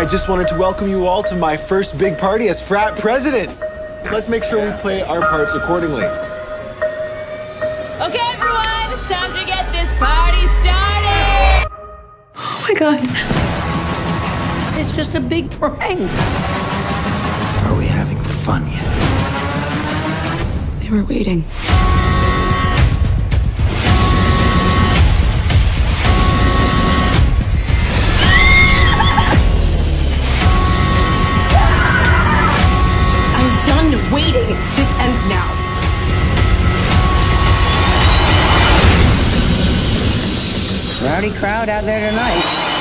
just wanted to welcome you all to my first big party as frat president. Let's make sure we play our parts accordingly. Okay, everyone, it's time to get this party started! Oh my God. It's just a big prank. Are we having fun yet? They were waiting. I'm done waiting. This ends now. Rowdy crowd out there tonight.